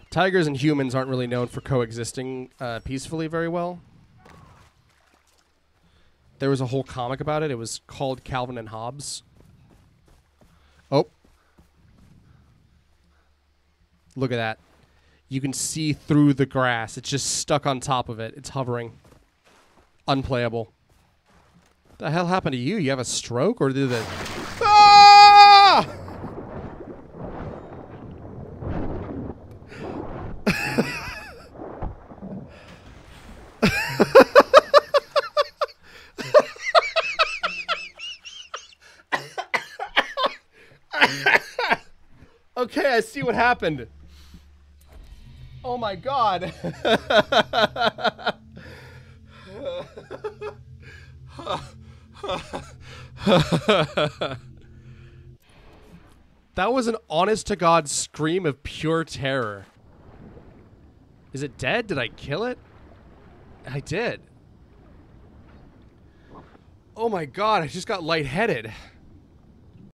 Tigers and humans aren't really known for coexisting peacefully very well. There was a whole comic about it. It was called Calvin and Hobbes. Oh. Look at that. You can see through the grass. It's just stuck on top of it. It's hovering. Unplayable. What the hell happened to you? You have a stroke or did it... Ah! Okay, I see what happened. Oh my god. That was an honest-to-God scream of pure terror. Is it dead? Did I kill it? I did. Oh my god, I just got lightheaded.